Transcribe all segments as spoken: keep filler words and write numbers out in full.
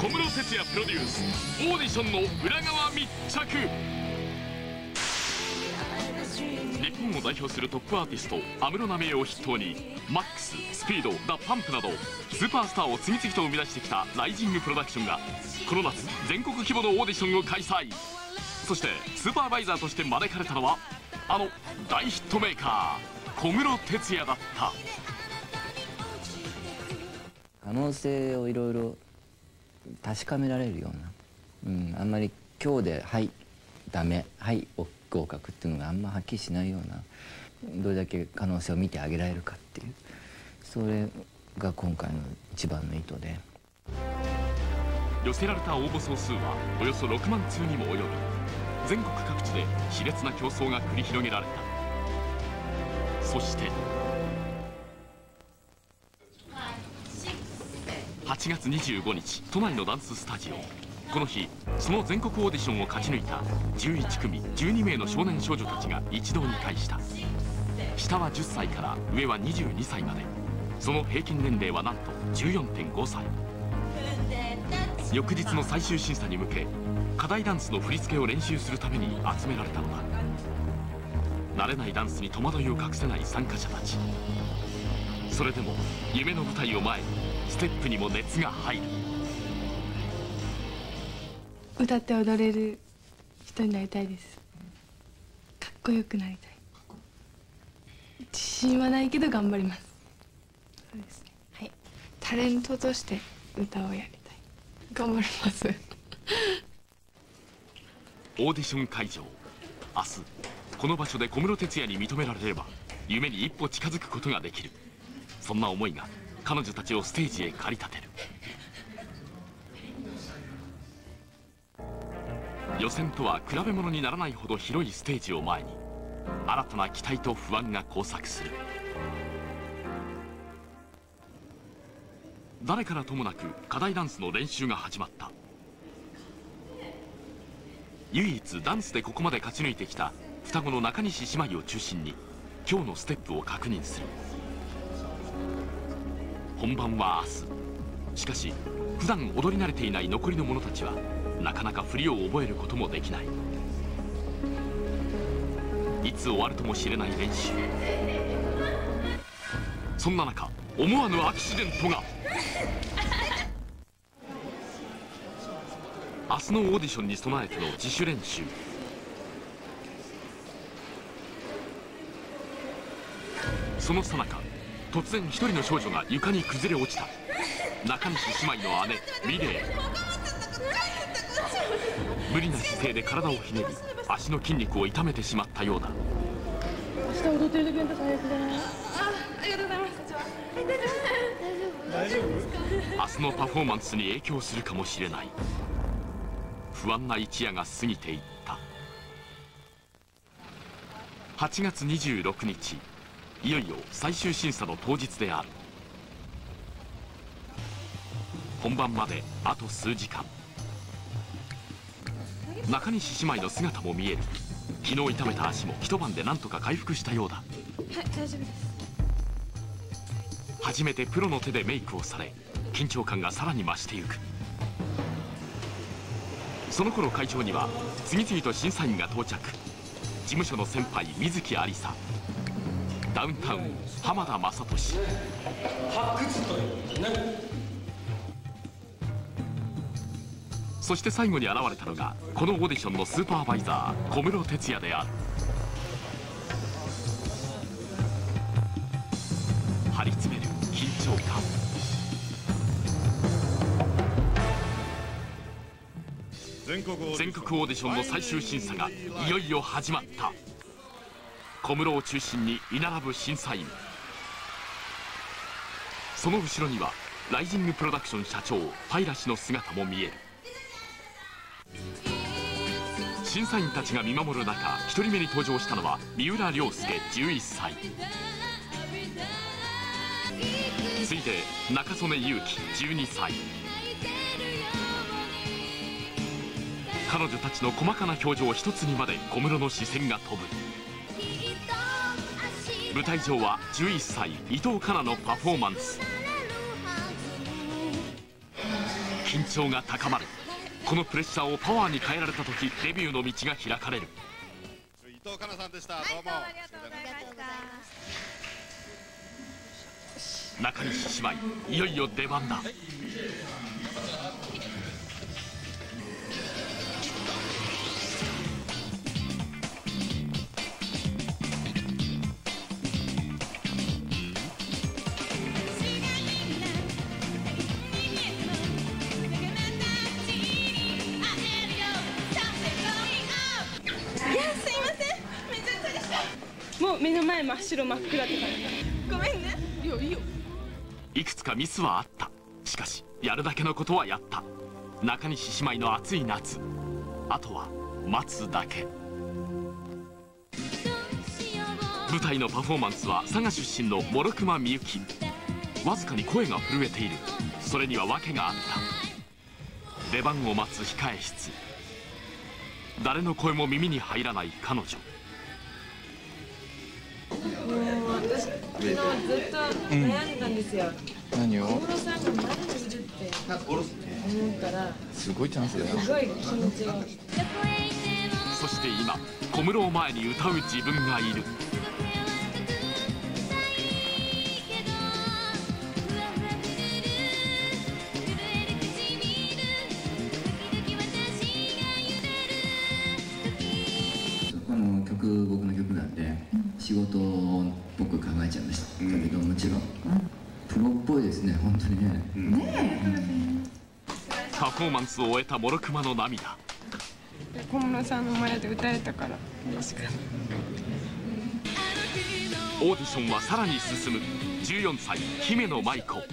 小室哲哉プロデュースオーディションの裏側密着。日本を代表するトップアーティスト安室奈美恵を筆頭にマックス、スピード、ダパンプなどスーパースターを次々と生み出してきたライジングプロダクションがこの夏全国規模のオーディションを開催。そしてスーパーバイザーとして招かれたのはあの大ヒットメーカー小室哲哉だった。 可能性をいろいろ確かめられるような、うん、あんまり今日で「はいダメ」「はい合格」っていうのがあんまはっきりしないような、どれだけ可能性を見てあげられるかっていう、それが今回の一番の意図で。 寄せられた応募総数はおよそろくまんつうにも及び、全国各地で熾烈な競争が繰り広げられた。そしてはちがつにじゅうごにち、都内のダンススタジオ。この日その全国オーディションを勝ち抜いたじゅういちくみじゅうにめいの少年少女たちが一堂に会した。下はじゅっさいから上はにじゅうにさいまで、その平均年齢はなんと じゅうよんてんごさい。翌日の最終審査に向け課題ダンスの振り付けを練習するために集められたのだ。慣れないダンスに戸惑いを隠せない参加者たち。それでも夢の舞台を前にステップにも熱が入る。 歌って踊れる人になりたいです。かっこよくなりたい。自信はないけど頑張ります。そうですね。はい。タレントとして歌をやりたい。頑張ります。 オーディション会場。明日この場所で小室哲哉に認められれば夢に一歩近づくことができる。そんな思いが彼女たちをステージへ駆り立てる。予選とは比べ物にならないほど広いステージを前に新たな期待と不安が交錯する。誰からともなく課題ダンスの練習が始まった。唯一ダンスでここまで勝ち抜いてきた双子の中西姉妹を中心に今日のステップを確認する。本番は明日。しかし普段踊り慣れていない残りの者たちはなかなか振りを覚えることもできない。いつ終わるともしれない練習。そんな中思わぬアクシデントが。明日のオーディションに備えての自主練習。その最中突然一人の少女が床に崩れ落ちた。中西姉妹の姉ミレー。無理な姿勢で体をひねり足の筋肉を痛めてしまったようだ。 明日踊ってる時の最悪だな。あ、ありがとうございます。大丈夫？ 明日のパフォーマンスに影響するかもしれない。不安な一夜が過ぎていった。はちがつにじゅうろくにち、いよいよ最終審査の当日である。本番まであと数時間。中西姉妹の姿も見える。昨日痛めた足も一晩で何とか回復したようだ。 はい、大丈夫です。 初めてプロの手でメイクをされ緊張感がさらに増していく。その頃会場には次々と審査員が到着。事務所の先輩水木有沙、ダウンタウン浜田雅俊、 発掘というね。 そして最後に現れたのがこのオーディションのスーパーバイザー小室哲哉である。張り詰める緊張感。全国オーディションの最終審査がいよいよ始まった。小室を中心に居並ぶ審査員。その後ろにはライジングプロダクション社長平氏の姿も見える。審査員たちが見守る中ひとりめに登場したのは三浦亮介じゅういっさい、次いで中曽根勇気じゅうにさい。彼女たちの細かな表情一つにまで小室の視線が飛ぶ。舞台上はじゅういっさい伊藤かなのパフォーマンス。緊緊張が高まる。このプレッシャーをパワーに変えられた時、デビューの道が開かれる。 伊藤かなさんでした。どうも、 ありがとうございました。 中西姉妹、いよいよ出番だ。 もう目の前真っ白真っ暗って感じ。ごめんね。いやいいよ。 いくつかミスはあった。しかしやるだけのことはやった。中西姉妹の熱い夏、あとは待つだけ。舞台のパフォーマンスは佐賀出身の諸熊みゆき。わずかに声が震えている。それには訳があった。出番を待つ控え室、誰の声も耳に入らない彼女。 もう私昨日ずっと悩んでたんですよ。 何を小室さんがまだいるって思ったらすごいチャンスだよ。 すごい気持ちが。 そして今、小室を前に歌う自分がいる。 この曲、僕の曲なんで仕事を僕考えちゃいました、うん、だけどもちろん、うん、プロっぽいですね、本当にね、うん、ねえ、うん、 パフォーマンスを終えた諸熊の涙。 小室さんの前で歌えたから嬉しかった。 オーディションはさらに進む。じゅうよんさい、姫野舞子。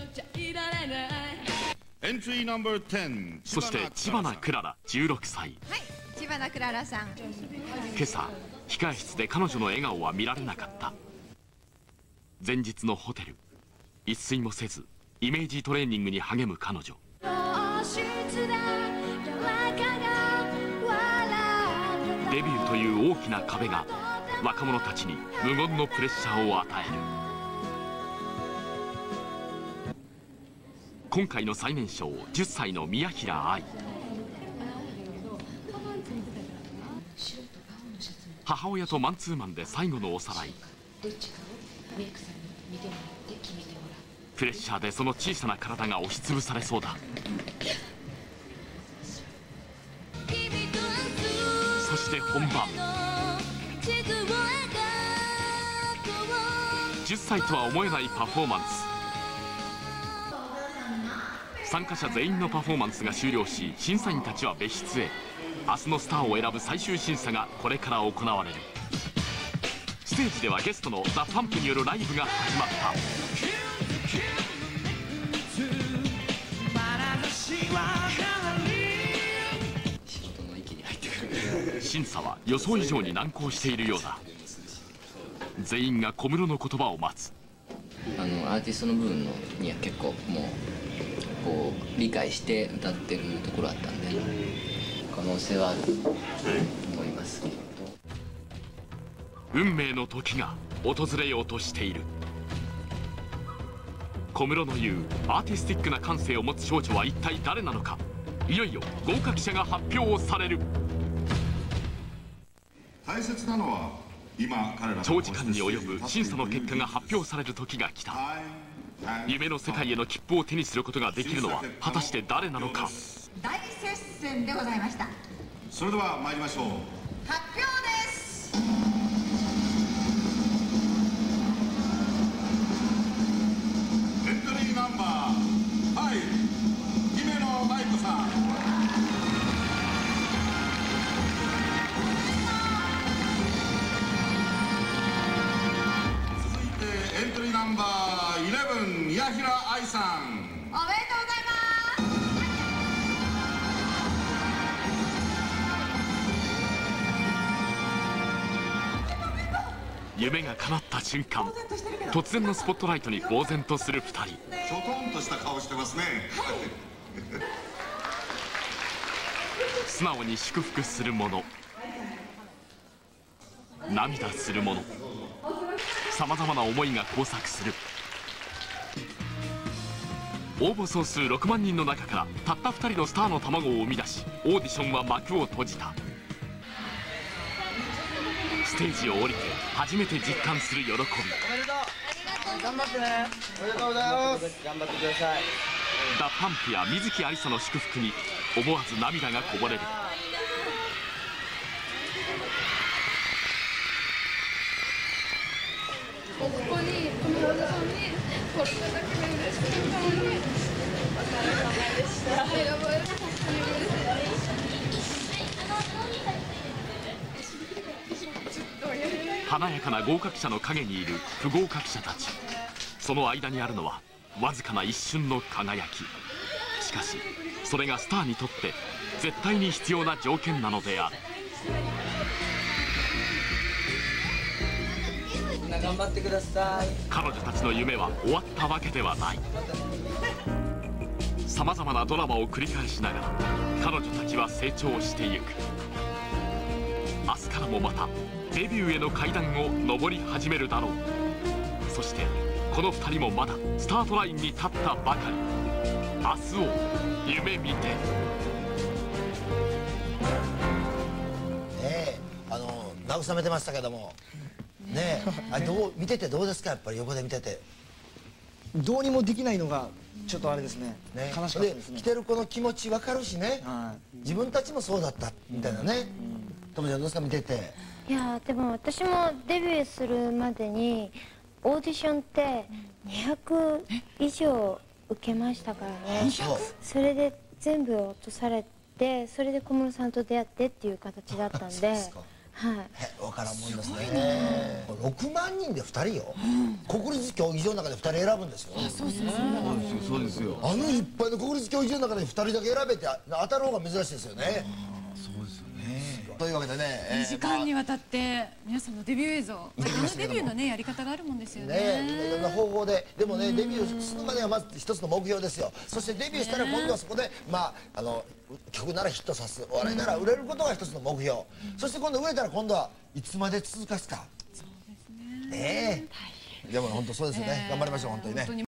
エントリーナンバーテン、 そして知花くららじゅうろくさい。 はい、知花くららさん。 今朝控え室で彼女の笑顔は見られなかった。前日のホテル、一睡もせずイメージトレーニングに励む彼女。デビューという大きな壁が若者たちに無言のプレッシャーを与える。今回の最年少じゅっさいの宮平愛。母親とマンツーマンで最後のおさらい。プレッシャーでその小さな体が押しつぶされそうだ。そして本番。じゅっさいとは思えないパフォーマンス。参加者全員のパフォーマンスが終了し、審査員たちは別室へ。明日のスターを選ぶ最終審査がこれから行われる。ステージではゲストのダ・パンプによるライブが始まった。審査は予想以上に難航しているようだ。全員が小室の言葉を待つ。 あのアーティストの部分のには結構もうこう理解して歌ってるところあったんで可能性はあると思います。 運命の時が訪れようとしている。小室の言うアーティスティックな感性を持つ少女は一体誰なのか。いよいよ合格者が発表される。 大切なのは今彼ら長時間に及ぶ審査の結果が発表される時が来た。夢の世界への切符を手にすることができるのは果たして誰なのか。 大接戦でございました。 それでは参りましょう。 発表です。 エントリーナンバーはい、姫野舞子さん。続いてエントリーナンバーイレブン、宮平愛さん。 おめでとうございます。 夢が叶った瞬間、突然のスポットライトに呆然とするふたり。 ちょとんとした顔してますね。 素直に祝福する者、涙する者、さまざまな思いが交錯する。 応募総数ろくまんにんの中からたったふたりのスターの卵を生み出し、オーディションは幕を閉じた。ステージを降りて初めて実感する喜び。 頑張ってね。おめでとうございます。頑張ってください。 ダパンプや水木有沙の祝福に思わず涙がこぼれる。 ここにこのオーディションに来れただけで嬉しかったのに、お疲れ様でした。本当に嬉しい。 華やかな合格者の陰にいる不合格者たち。その間にあるのはわずかな一瞬の輝き。しかしそれがスターにとって絶対に必要な条件なのである。 みんな頑張ってください。 彼女たちの夢は終わったわけではない。さまざまなドラマを繰り返しながら彼女たちは成長してゆく。明日からもまたデビューへの階段を上り始めるだろう。そしてこのふたりもまだスタートラインに立ったばかり。明日を夢見て。 ねえ、あの慰めてましたけどもねえ、あれどう見ててどうですか？やっぱり横で見ててどうにもできないのがちょっとあれですね、 ね、 悲しかったですね。 来てる子の気持ち分かるしね、はい、自分たちもそうだったみたいなね。ともちゃんどうですか見てて？ いやでも私もデビューするまでにオーディションってにひゃく以上受けましたからね。それで全部落とされて、それで小室さんと出会ってっていう形だったんで、はい。 分からんもんですね。ろくまんにんでふたりよ。国立競技場の中でふたり選ぶんですよ。 そうですよ、そうですよ。 あのいっぱいの国立競技場の中でふたりだけ選べて当たる方が珍しいですよね。 そうですよね。 というわけでね、 にじかんにわたって皆さんのデビュー映像、あのデビューのねやり方があるもんですよね。 ね、みんないろんな方法で、でもねデビューするまではまず一つの目標ですよ。そしてデビューしたら今度はそこでまああの曲ならヒットさす、お笑いなら売れることが一つの目標。そして今度売れたら今度はいつまで続かすか。そうですね。ねえ。でも本当そうですよね。頑張りましょう本当にね。